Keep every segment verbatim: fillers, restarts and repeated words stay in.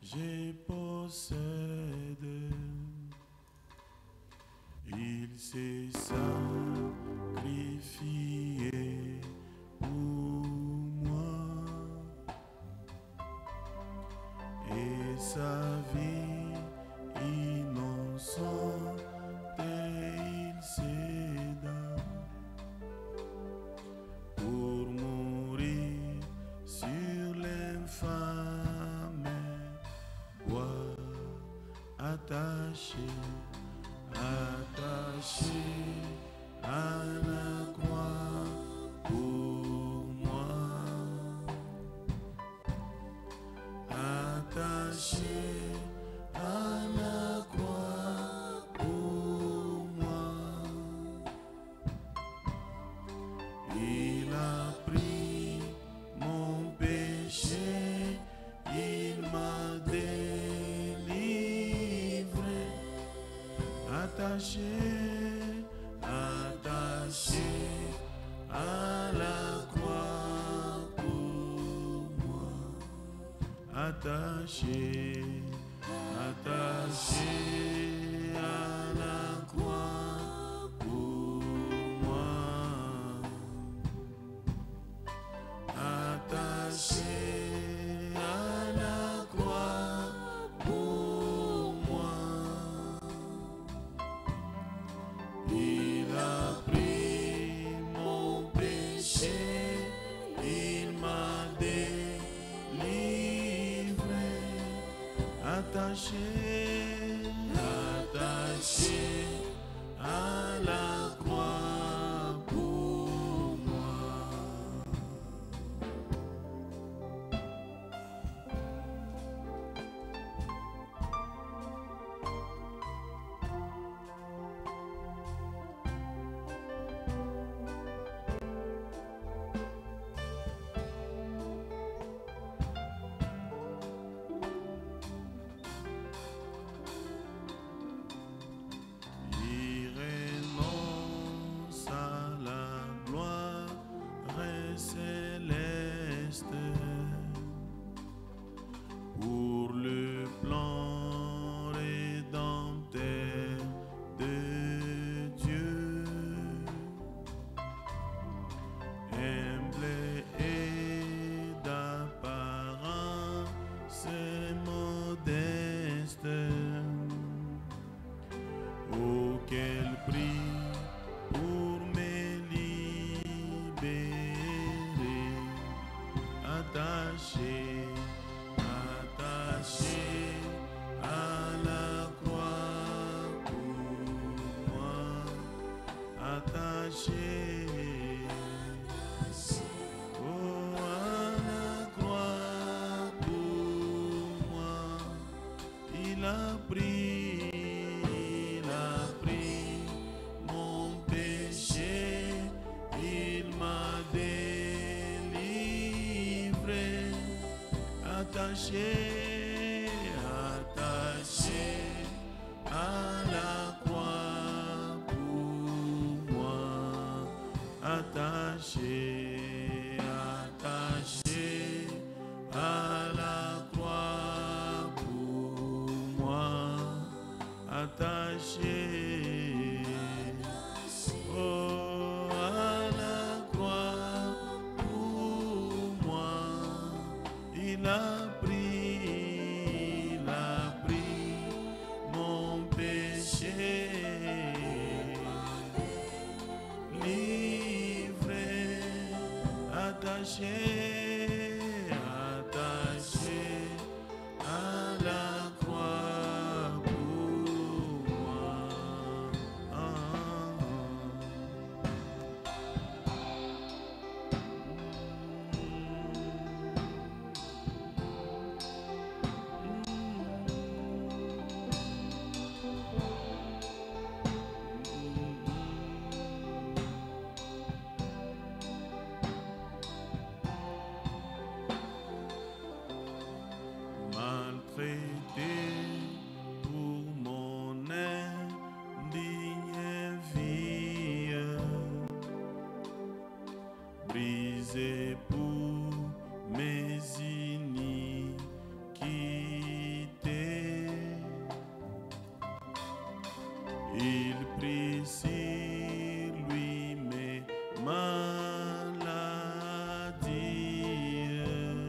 je possède. Il s'est sacrifié pour moi et sa vie innocente il céda pour mourir sur l'infâme bois attaché. Attaché à la croix pour moi, attaché à la croix pour moi, il a pris mon péché, il m'a délivré. Attaché, attaché à la croix pour moi. Attaché, attaché à la croix pour moi. Attaché à la croix pour moi. Il a pris mon péché, il m'a délivré. Attaché, attaché à la croix pour moi. Il renonce à la gloire céleste pour le plan rédempteur de Dieu. Humble et d'apparence modeste. Oh, quel prix pour me libérer. Attaché, attaché à la croix pour moi. Attaché, oh, à la croix pour moi. Il a pris. Il a pris mon péché, il m'a délivré. Attaché, attaché à la croix pour moi. Attaché, attaché à la croix pour moi. Attaché, oh, à la croix pour moi. Il a pris, il a pris mon péché, livré. Attaché, attaché à la croix pour moi. Ah, ah, maltraité pour mon indigne vie, brisé pour mes iniquités. Il prit sur lui mes maladies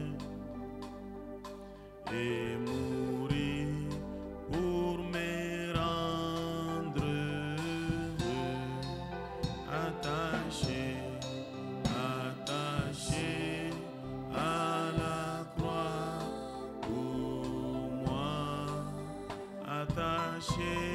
et mourit pour me rendre attaché, attaché à la croix pour moi, attaché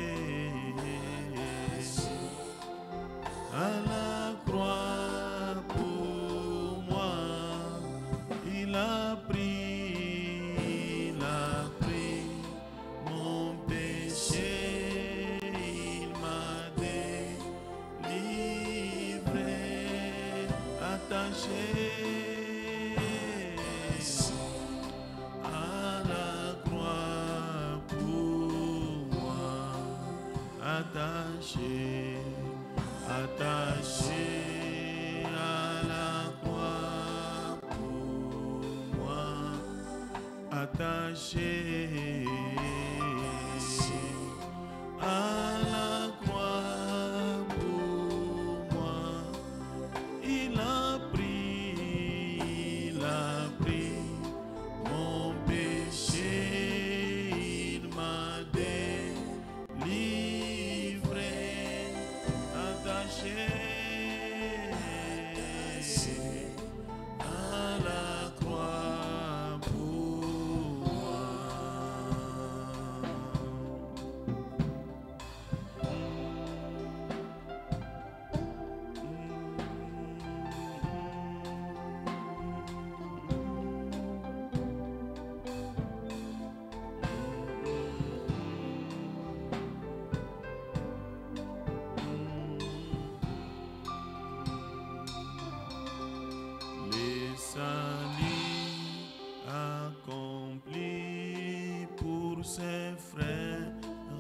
à la croix pour moi. Il a pris, il a pris mon péché, il m'a délivré, attaché à la croix pour moi, attaché, attaché à la croix pour moi, attaché à la croix pour moi. Il a pris, il a pris mon péché, il m'a délivré, attaché à la croix pour moi. Les saluts accomplis pour ses frères,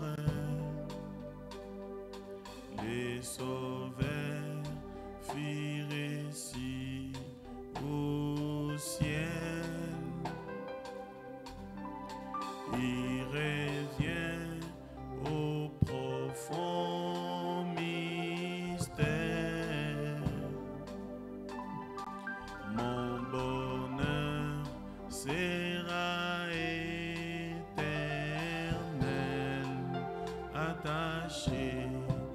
les sauveurs firent ici au ciel. Il revient au profond mystère. Mon bonheur sera éternel, attaché,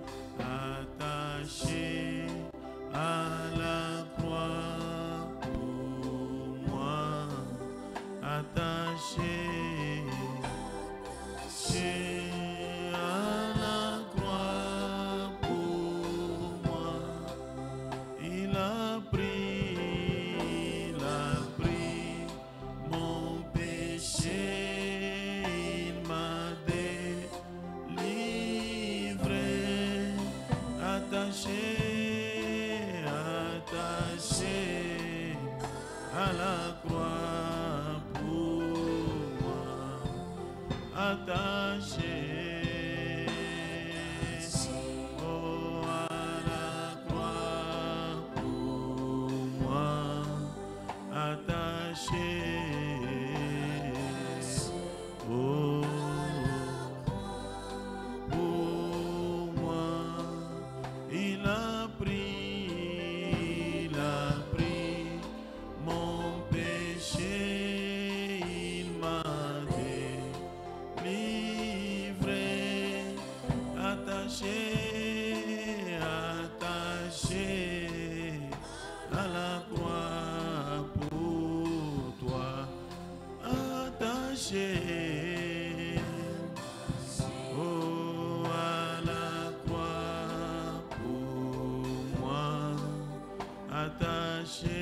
attaché à la croix pour moi, attaché, attaché à la croix pour moi. Il a pris, il a pris mon péché, il m'a délivré, attaché, attaché à la croix pour moi, attaché. Oh, à la croix pour moi, attaché. Oh, pour moi, il a pris, il a pris mon péché, il m'a délivré, attaché, attaché à la croix pour toi, attaché. Oh, à la croix pour moi, attaché.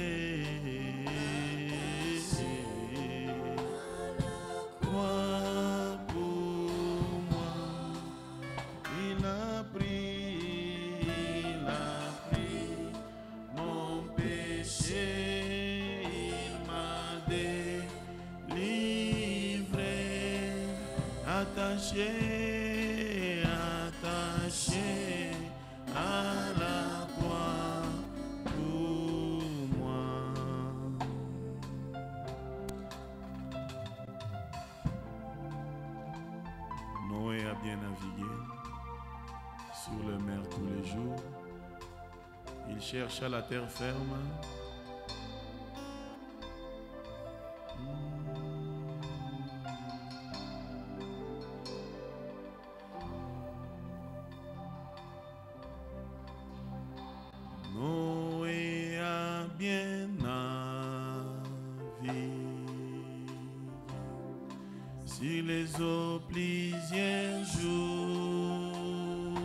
Croix pour moi, il a pris, il a pris mon péché, il m'a délivré, attaché, attaché à la croix pour moi. Noé a bien navigué, sur le mer tous les jours. Il chercha la terre ferme. Noé a bien navigué sur les eaux plusieurs jours.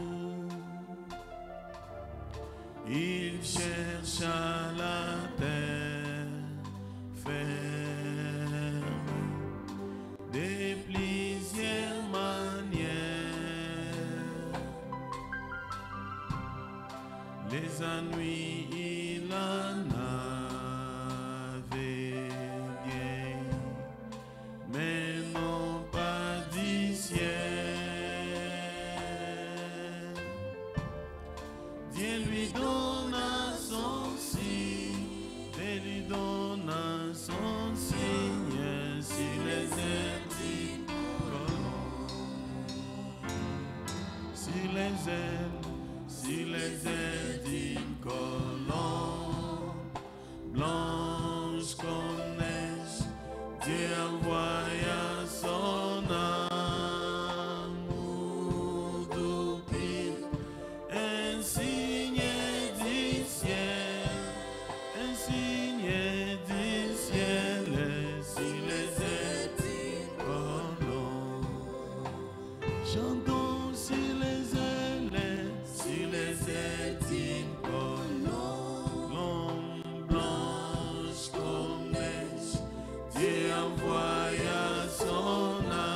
Il chercha la terre ferme de plusieurs manières. Les ennuis, il en avait bien, mais non pas du ciel. Dieu lui donna son signe, Dieu lui donna son signe sur les ailes d'une colombe, sur les ailes, sur les ailes d'une colombe, blanche comme neige. Dieu envoya son amour d'oubli, un signe du ciel, un signe du ciel sur les ailes d'une colombe. Chantons sur les ailes, sur les ailes d'une colombe, blanche comme neige. Dieu envoya son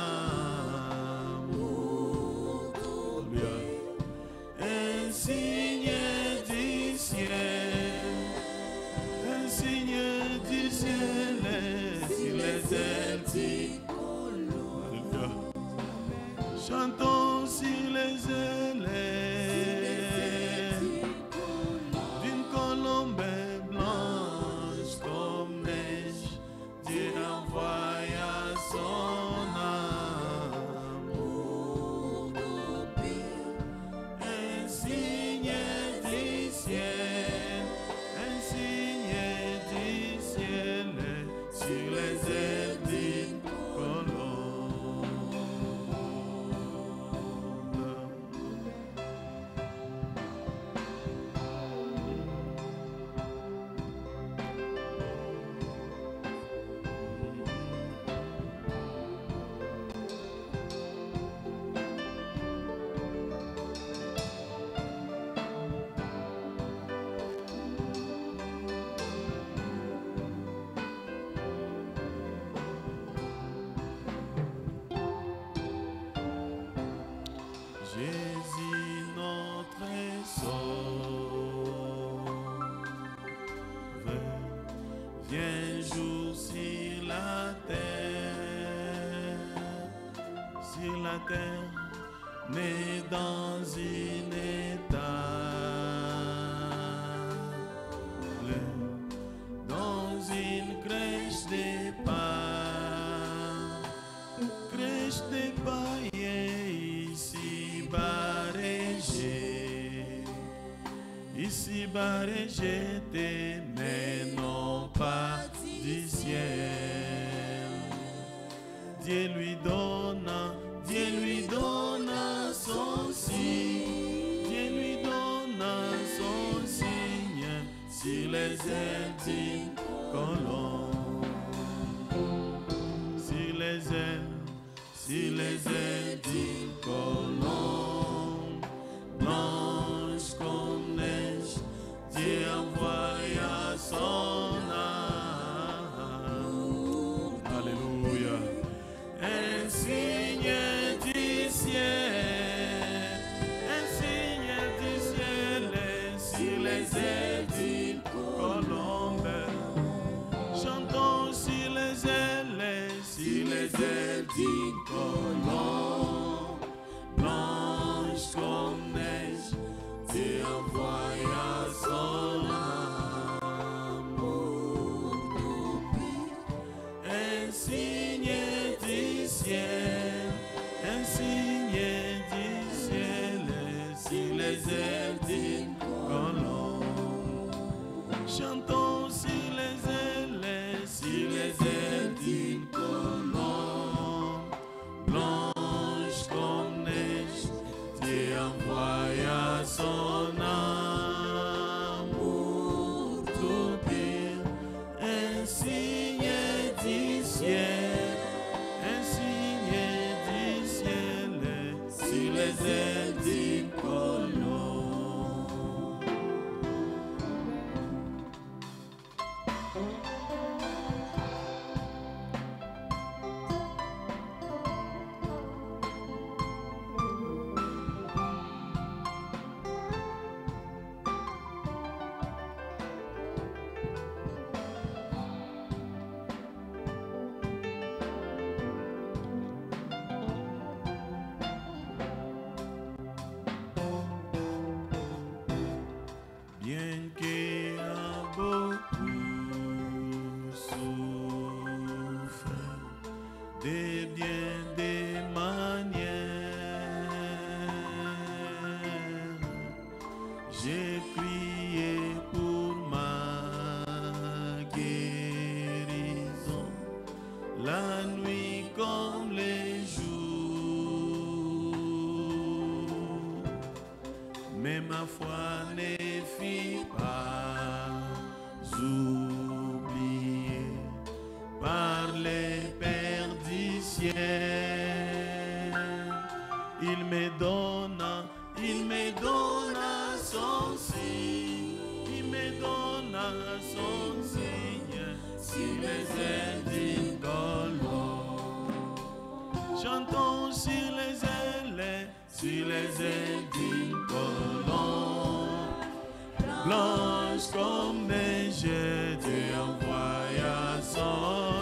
amour d'oubli, un signe du ciel, un signe du ciel sur les ailes d'une colombe. Chantons sur les ailes d'une colombe blanche comme neige. Dieu envoya son amour d'oubli, un signe du ciel, un signe du ciel sur les ailes d'une colombe. Jésus notre Sauveur vient jour sur la terre, sur la terre, né dans une étable, dans une crèche des pains, crèche des païens ici barrégé, ici barrégé, mais non pas du ciel. Dieu lui donna, Dieu lui donna son signe, Dieu lui donna son signe sur les ailes d'une colombe, sur les ailes, sur les ailes d'une colombe, blanche comme neige. Dieu envoya son amour. Alléluia. Un signe du ciel, un signe du ciel sur les ailes d'une colombe. Chantons sur les ailes, sur les ailes d'une colombe, blanche comme neige. Dieu envoya son amour d'oubli, un signe du ciel, un signe du ciel sur les bien des manières. J'ai prié pour ma guérison, la nuit comme les jours. Mais ma foi ne fit pas oublier par les perdiciens. Il me donna, il me donna son signe, il me donna son signe, sur les ailes d'une colombe. Chantons sur les ailes, sur les ailes d'une colombe. Blanche comme neige, Dieu envoya son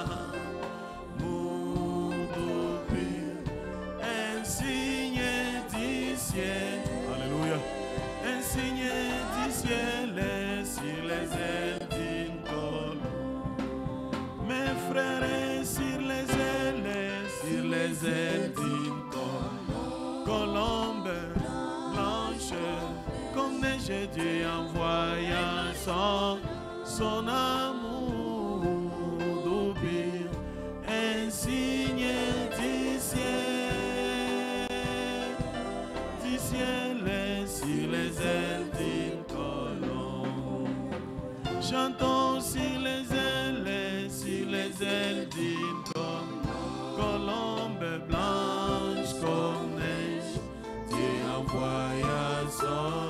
amour pur, un signe du ciel. Alléluia. Un signe du ciel sur les ailes d'une colombe. Mes frères, sur les ailes, sur les ailes d'une colombe. Colombe blanche comme neige, Dieu envoya son, son amour d'oubli, un signe du ciel, du ciel sur les ailes d'une colombe. Chantons sur les ailes, sur les ailes d'une colombe, colombe blanche comme neige, Dieu envoya son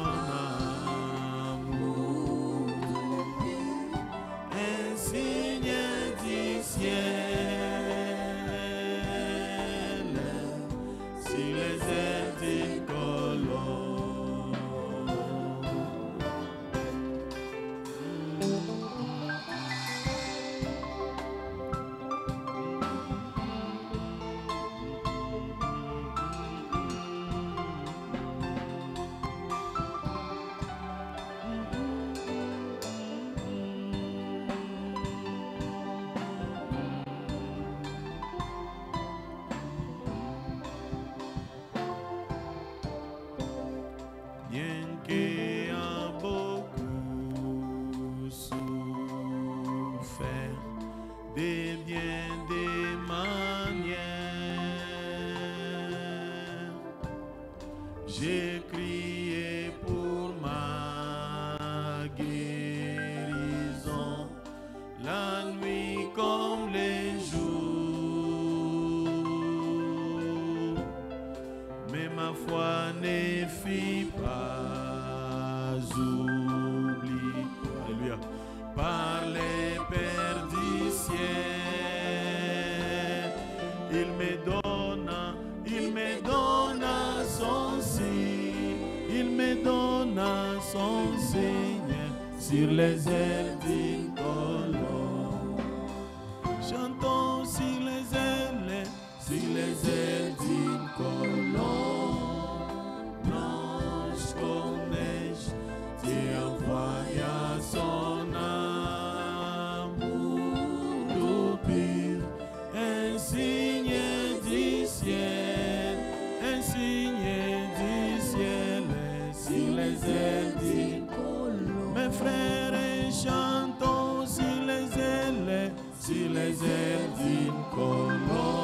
j'ai crié pour ma guérison, la nuit comme les jours. Mais ma foi ne fit pas oublier, alléluia, par les perdiciens. Il me donna, il me donna son signe, il me donna son signe sur les ailes d'une colombe. Chantons sur les ailes, sur les ailes d'une colombe. Blanche comme neige, Dieu envoya son amour tout pur, un signe du ciel, un signe du ciel sur les ailes d'une colombe. Mes frères, chantons sur les ailes, sur les ailes d'une colombe.